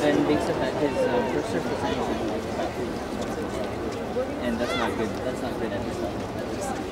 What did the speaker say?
And they said that his first serve percentage is like about 3%. And that's not good. That's not good at this level.